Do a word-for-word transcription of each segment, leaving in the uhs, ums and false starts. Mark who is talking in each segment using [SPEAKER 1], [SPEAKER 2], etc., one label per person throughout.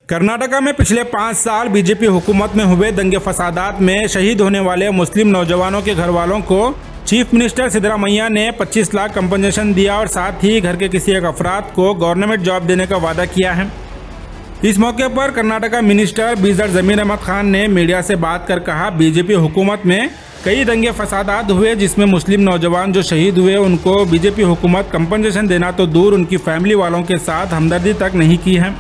[SPEAKER 1] कर्नाटका में पिछले पाँच साल बीजेपी हुकूमत में हुए दंगे फसादात में शहीद होने वाले मुस्लिम नौजवानों के घर वालों को चीफ मिनिस्टर सिद्धरामैया ने पच्चीस लाख कंपनसेशन दिया और साथ ही घर के किसी एक अफराद को गवर्नमेंट जॉब देने का वादा किया है। इस मौके पर कर्नाटका मिनिस्टर बीजर जमीर अहमद खान ने मीडिया से बात कर कहा, बीजेपी हुकूमत में कई दंगे फसादात हुए जिसमें मुस्लिम नौजवान जो शहीद हुए उनको बीजेपी हुकूमत कंपनसेशन देना तो दूर उनकी फैमिली वालों के साथ हमदर्दी तक नहीं की है।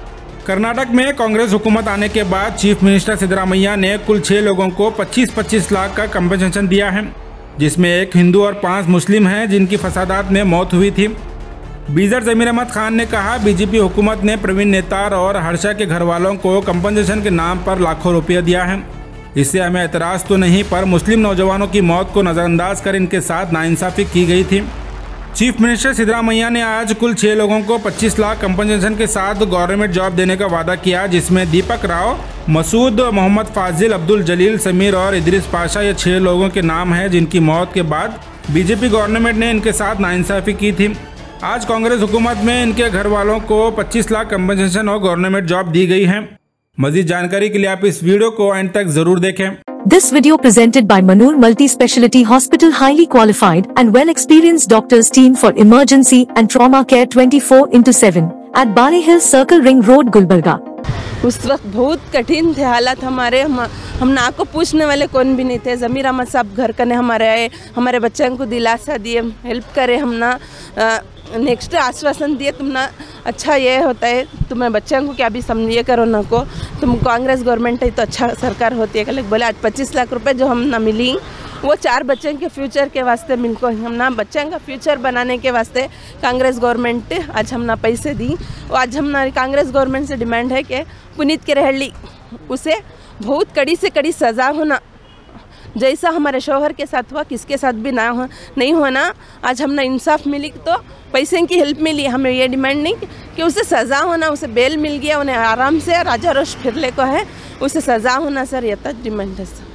[SPEAKER 1] कर्नाटक में कांग्रेस हुकूमत आने के बाद चीफ मिनिस्टर सिद्धरामैया ने कुल छह लोगों को पच्चीस पच्चीस लाख का कंपनसेशन दिया है, जिसमें एक हिंदू और पांच मुस्लिम हैं जिनकी फसादात में मौत हुई थी। बीजर जमीर अहमद खान ने कहा, बीजेपी हुकूमत ने प्रवीण नेतार और हर्षा के घर वालों को कंपनसेशन के नाम पर लाखों रुपये दिया है। इससे हमें एतराज़ तो नहीं, पर मुस्लिम नौजवानों की मौत को नज़रअंदाज कर इनके साथ नाइंसाफ़ी की गई थी। चीफ मिनिस्टर सिद्धरामैया ने आज कुल छह लोगों को पच्चीस लाख कंपनसेशन के साथ गवर्नमेंट जॉब देने का वादा किया, जिसमें दीपक राव, मसूद, मोहम्मद फाजिल, अब्दुल जलील, समीर और इदरीस पाशा ये छह लोगों के नाम हैं जिनकी मौत के बाद बीजेपी गवर्नमेंट ने इनके साथ नाइंसाफ़ी की थी। आज कांग्रेस हुकूमत में इनके घर वालों को पच्चीस लाख कंपनसेशन और गवर्नमेंट जॉब दी गई है। मजीद जानकारी के लिए आप इस वीडियो को एंड तक जरूर देखें।
[SPEAKER 2] This video presented by Manur Multi-Speciality Hospital, highly qualified and well-experienced doctors team for emergency and trauma care twenty-four into seven at Bari Hill Circle Ring Road, Gulbarga।
[SPEAKER 3] उस वक्त बहुत कठिन थे हालात हमारे, हम हम ना को पूछने वाले कौन भी नहीं थे। जमीर अहमद साहब घर करने हमारे आए, हमारे बच्चों को दिलासा दिए, हेल्प करे, हम ना नेक्स्ट आश्वासन दिए, तुम ना अच्छा ये होता है, तुम्हें बच्चों को क्या भी समझिए करो ना को, तुम कांग्रेस गवर्नमेंट है तो अच्छा सरकार होती है। कल बोले आज पच्चीस लाख रुपए जो हम ना मिली वो चार बच्चों के फ्यूचर के वास्ते मिलको हम ना बच्चों का फ्यूचर बनाने के वास्ते कांग्रेस गवर्नमेंट आज हम ना पैसे दी। आज हम ना कांग्रेस गवर्नमेंट से डिमांड है कि पुनीत के रहली उसे बहुत कड़ी से कड़ी सज़ा होना, जैसा हमारे शौहर के साथ हुआ किसके साथ भी ना हो नहीं होना। आज हमने इंसाफ मिली तो पैसे की हेल्प मिली, हमें ये डिमांड नहीं कि उसे सज़ा होना, उसे बेल मिल गया, उन्हें आराम से राजा रोश फिरले को है, उसे सज़ा होना सर, ये तक डिमांड है सर।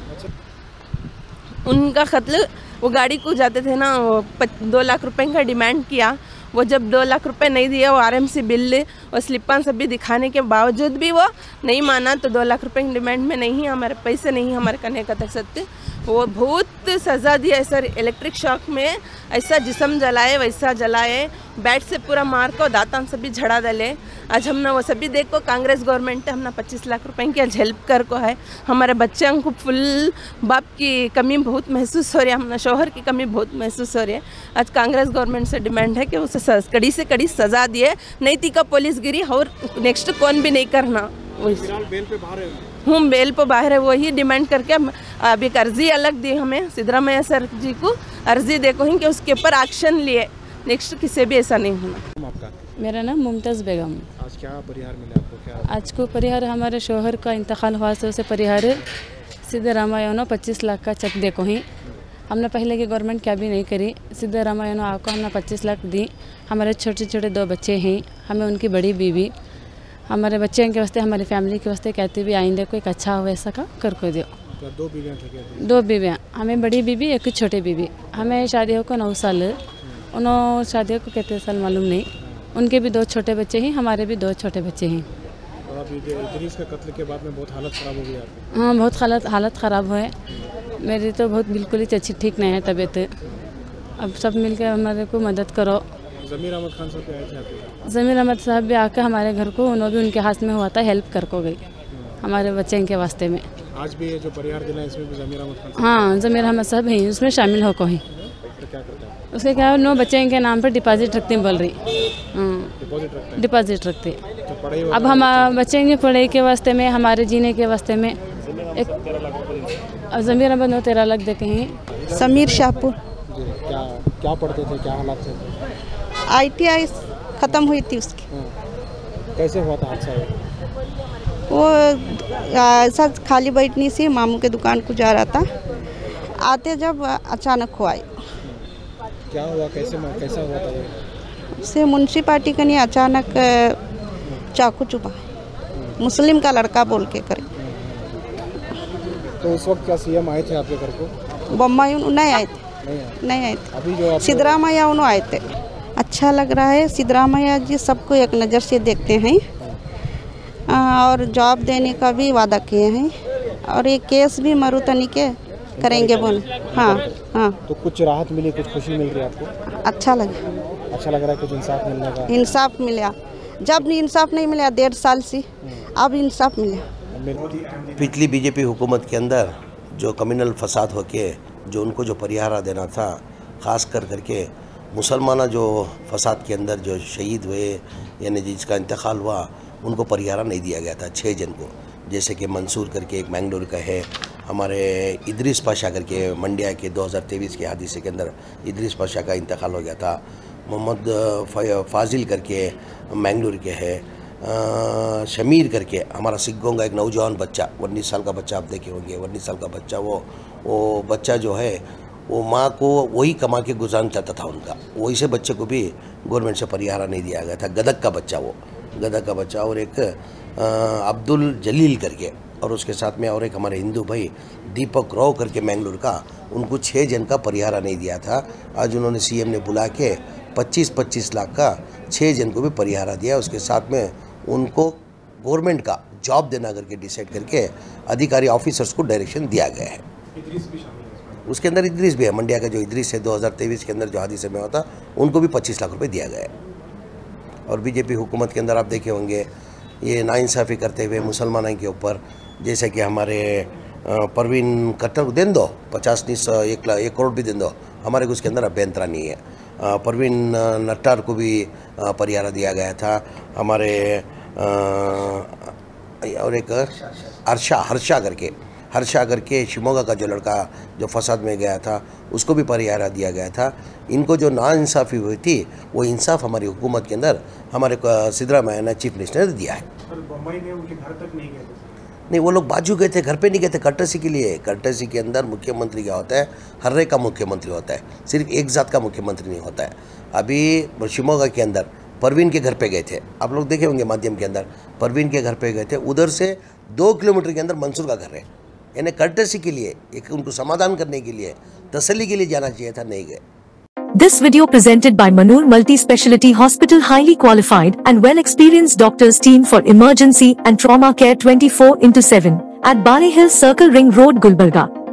[SPEAKER 3] उनका कत्ल वो गाड़ी को जाते थे ना, वो दो लाख रुपए का डिमांड किया, वो जब दो लाख रुपए नहीं दिया, वो आरएमसी बिल और स्लिपान सब भी दिखाने के बावजूद भी वो नहीं माना, तो दो लाख रुपए की डिमांड में नहीं, हमारे पैसे नहीं हमारे करने का तक सकते। वो बहुत सज़ा दिया है सर, इलेक्ट्रिक शॉक में ऐसा जिस्म जलाए वैसा जलाए, बैट से पूरा मार को दातान सभी झड़ा डाले। आज हमने वो सभी देखो कांग्रेस गवर्नमेंट हमने पच्चीस लाख रुपए की आज हेल्प कर को है। हमारे बच्चों को फुल बाप की कमी बहुत महसूस हो रही है, हमारे शौहर की कमी बहुत महसूस हो रही है। आज कांग्रेस गवर्नमेंट से डिमांड है कि उसे कड़ी से कड़ी सज़ा दिए, नैतिका पुलिस गिरी और नेक्स्ट कौन भी नहीं करना।
[SPEAKER 1] बेल पे बाहर है,
[SPEAKER 3] हम बेल पे बाहर है, वही डिमांड करके अभी एक अर्जी अलग दी हमें सिद्धरामैया सर जी को, अर्जी देखो ही कि उसके ऊपर एक्शन लिए, नेक्स्ट किसी भी ऐसा नहीं होना।
[SPEAKER 4] आपका?
[SPEAKER 5] मेरा नाम मुमताज़ बेगम।
[SPEAKER 4] आज क्या परिहार मिला आपको? क्या
[SPEAKER 5] आज को परिहार हमारे शौहर का इंतकाल हुआ से उसे परिहार सिद्धरामैया ने पच्चीस लाख का चेक देखो ही, हमने पहले की गवर्नमेंट क्या भी नहीं करी, सिद्धरामैया ने आपको हमने पच्चीस लाख दी। हमारे छोटे छोटे दो बच्चे हैं, हमें उनकी बड़ी बीवी, हमारे बच्चों के वास्ते हमारी फैमिली के वास्ते कहती भी आइंदे कोई अच्छा हो ऐसा का कर को दियो।
[SPEAKER 4] दो बीवियाँ थे?
[SPEAKER 5] दो बीवियाँ, हमें बड़ी बीवी एक छोटी बीवी। हमें शादी को नौ साल, उन्होंने शादी को कितने साल मालूम नहीं। उनके भी दो छोटे बच्चे हैं, हमारे भी दो छोटे बच्चे हैं।
[SPEAKER 4] और अभी इदरीस का कत्ल के बाद में बहुत हालत ख़राब हो गई आपकी?
[SPEAKER 5] हाँ, बहुत हालत हालत ख़राब हुए मेरी, तो बहुत बिल्कुल ही अच्छी ठीक नहीं है तबीयत। अब सब मिलकर हमारे को मदद करो।
[SPEAKER 4] जमीर अहमद खान साहब भी आए थे आपके?
[SPEAKER 5] जमीर अहमद साहब भी आकर हमारे घर को, उन्होंने भी उनके हाथ में हुआ था, हेल्प कर को गई हमारे बच्चे के वास्ते में।
[SPEAKER 4] आज भी ये जो परिहार दिला इसमें भी जमीर अहमद खान?
[SPEAKER 5] हाँ, जमीर अहमद साहब हैं, उसमें शामिल हो को ही।
[SPEAKER 4] तो क्या करता है
[SPEAKER 5] उसके क्या नो बच्चे के नाम पर डिपॉजिट रखते बोल रही,
[SPEAKER 4] डिपॉजिट रखते
[SPEAKER 5] डिपॉजिट रखते।
[SPEAKER 4] तो पढ़ाई
[SPEAKER 5] अब हम बच्चे के पढ़ाई के वास्ते में, हमारे जीने के वास्ते में एक अब जमीर अहमद नो तेरह लाख देते हैं।
[SPEAKER 6] समीर शाहपुर।
[SPEAKER 4] क्या क्या पढ़ते थे, क्या हालात थे?
[SPEAKER 6] आईटीआई ख़त्म हुई थी उसकी।
[SPEAKER 4] कैसे हुआ था हादसा?
[SPEAKER 6] वो ऐसा खाली बैठनी सी, मामू के दुकान को जा रहा था, आते जब अचानक हुआ।
[SPEAKER 4] क्या हुआ, कैसे कैसा हुआ था ये?
[SPEAKER 6] उससे म्यूनसिपालिटी का नहीं अचानक चाकू चुपा, मुस्लिम का लड़का बोल के करे।
[SPEAKER 4] तो उस वक्त क्या सीएम आए थे आपके घर को?
[SPEAKER 6] बम्बई नहीं आए थे,
[SPEAKER 4] नहीं आए,
[SPEAKER 6] नहीं आए थे।
[SPEAKER 4] अभी जो
[SPEAKER 6] सिद्धरामैया उन्होंने आए थे। अच्छा लग रहा है, सिद्धरामैया जी सबको एक नज़र से देखते हैं। और जॉब देने का भी वादा किए हैं और ये केस भी मरुतनी के करेंगे बोल। हाँ हाँ।
[SPEAKER 4] तो कुछ राहत मिली, कुछ खुशी मिल रही है आपको?
[SPEAKER 6] अच्छा लगा।
[SPEAKER 4] अच्छा लग रहा है, कुछ इंसाफ मिलने का?
[SPEAKER 6] इंसाफ मिला। जब इंसाफ नहीं मिला डेढ़ साल से, अब इंसाफ मिला।
[SPEAKER 7] पिछली बीजेपी हुकूमत के अंदर जो कम्युनल फसाद होके जो उनको जो परिहारा देना था, ख़ास कर करके मुसलमान जो फसाद के अंदर जो शहीद हुए यानी जिसका इंतकाल हुआ, उनको परिहारा नहीं दिया गया था छः जन को। जैसे कि मंसूर करके एक मैंगलोर का है, हमारे इदरीस पाशा करके मंडिया के दो हज़ार तेईस के हादसे के अंदर इदरीस पाशा का इंतकाल हो गया था। मोहम्मद फाजिल करके मैंगलोर के है। शमीर करके हमारा सिग्गों का एक नौजवान बच्चा, उन्नीस साल का बच्चा, आप देखे होंगे उन्नीस साल का बच्चा, वो वो बच्चा जो है वो माँ को वही कमा के गुजारना चाहता था उनका, वही से बच्चे को भी गवर्नमेंट से परिहारा नहीं दिया गया था। गदक का बच्चा, वो गदक का बच्चा, और एक अब्दुल जलील करके, और उसके साथ में और एक हमारे हिंदू भाई दीपक राव करके मैंगलोर का, उनको छः जन का परिहारा नहीं दिया था। आज उन्होंने सीएम ने बुला के पच्चीस पच्चीस लाख का छः जन को भी परिहारा दिया। उसके साथ में उनको गवर्नमेंट का जॉब देना करके डिसाइड करके अधिकारी ऑफिसर्स को डायरेक्शन दिया गया है। उसके अंदर इदरीस भी है, मंडिया का जो इदरीस है दो हज़ार तेईस के अंदर जो हादसे में होता, उनको भी पच्चीस लाख रुपए दिया गया है। और बीजेपी हुकूमत के अंदर आप देखे होंगे ये नाइंसाफ़ी करते हुए मुसलमानों के ऊपर, जैसे कि हमारे परवीन कट्टर दें दो पचास नहीं सौ एक लाख एक करोड़ भी दें दो, हमारे को उसके अंदर अभ्यंतरा नहीं है। परवीन नट्टार को भी परिहारा दिया गया था। हमारे और एक हर्षा हर्षा करके हर्षा करके शिमोगा का जो लड़का जो फसाद में गया था, उसको भी परिहारा दिया गया था। इनको जो नाइंसाफ़ी हुई थी, वो इंसाफ हमारी हुकूमत के अंदर हमारे सिद्धरामैया ने चीफ मिनिस्टर ने दिया है।
[SPEAKER 4] बम्बई में उनके घर तक नहीं गए?
[SPEAKER 7] नहीं, वो लोग बाजू गए थे, घर पे नहीं गए थे। कर्टसी के लिए, कर्टसी के अंदर मुख्यमंत्री क्या होता है, हर्रे का मुख्यमंत्री होता है, सिर्फ एक जात का मुख्यमंत्री नहीं होता है। अभी शिमोगा के अंदर परवीन के घर पे गए थे, आप लोग देखे होंगे माध्यम के अंदर, परवीन के घर पे गए थे। उधर से दो किलोमीटर के अंदर मंसूर का घर है, यानी कर्टसी के लिए, एक उनको समाधान करने के लिए, तसल्ली के लिए जाना चाहिए था, नहीं गए।
[SPEAKER 2] This video presented by Manur Multi-Speciality Hospital, highly qualified and well-experienced doctors team for emergency and trauma care twenty-four into seven at Bari Hill Circle Ring Road, Gulbarga.